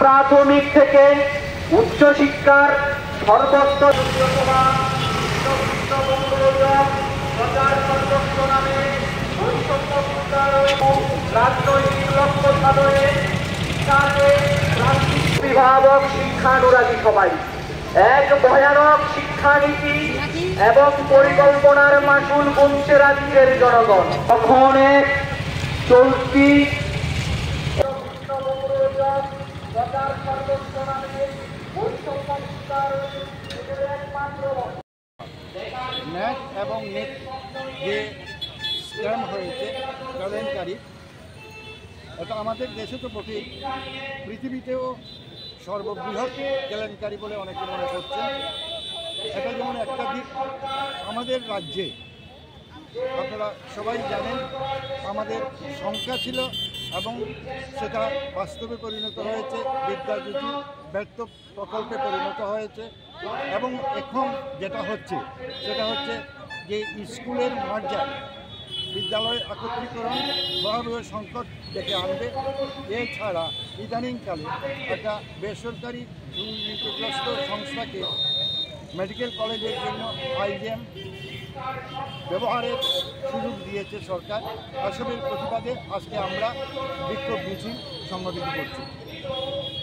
প্রাথমিক থেকে উচ্চ শিক্ষার সর্বস্তর রাজনৈতিক লক্ষ্য সাধনে অভিভাবক শিক্ষানুরাগী সবাই এক ভয়ানক শিক্ষানীতি এবং পরিকল্পনার মাসুল গুনছে রাজ্যের জনগণ। তখন এক চলতি ন্যাট এবং নেট যে স্ক্যাম হয়েছে কেলেঙ্কারি, এটা আমাদের দেশে তো বটেই, পৃথিবীতেও সর্ববৃহৎ কেলেঙ্কারি বলে অনেকে মনে করছেন। এটা যেমন একটা দিক, আমাদের রাজ্যে আপনারা সবাই জানেন আমাদের সংখ্যা ছিল এবং সেটা বাস্তবে পরিণত হয়েছে, বিদ্যাজ্যোতি ব্যর্থ প্রকল্পে পরিণত হয়েছে। এবং এখন যেটা হচ্ছে সেটা হচ্ছে যে স্কুলের মার্জার, বিদ্যালয় একত্রীকরণ ভয়াবহ সংকট ডেকে আনবে। এছাড়া ইদানিংকালে একটা বেসরকারি দুর্নীতিগ্রস্ত সংস্থাকে মেডিকেল কলেজের জন্য আইজিএম ব্যবহারের সুযোগ দিয়েছে সরকার। এসবের প্রতিবাদে আজকে আমরা বিক্ষোভ মিছিল সংগঠিত করছি।